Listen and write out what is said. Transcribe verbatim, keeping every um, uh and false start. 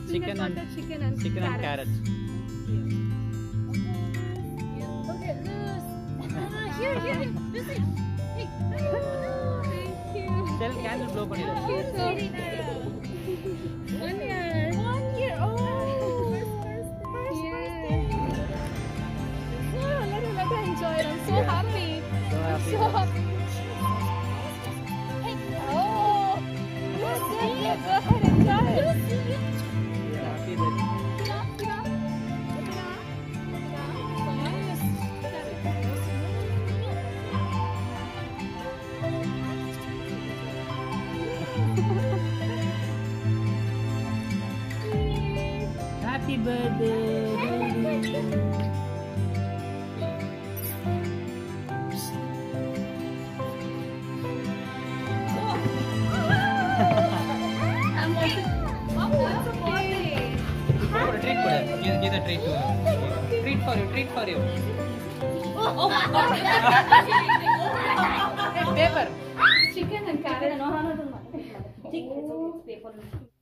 chicken and chicken and chicken and carrots. carrots. Okay, loose. Ah, here, here, here. This is. Hey. Oh, thank you. Tell candle blow pani. Thank you so much. One year. One year. Oh. First, first, first, yeah. Oh, let her, let her enjoy it. I'm so Yeah. happy. So happy. So happy. Hey. Oh. Yes, yes, yes. Go ahead and try it. Yeah, happy that. Happy birthday, baby. I'm also. Oh, that's a birthday. For a treat for her. Give, give the treat to her. Treat for you, treat for you. Oh my God. Paper. Chicken and carrot. No, no, no, no. Chicken. Paper.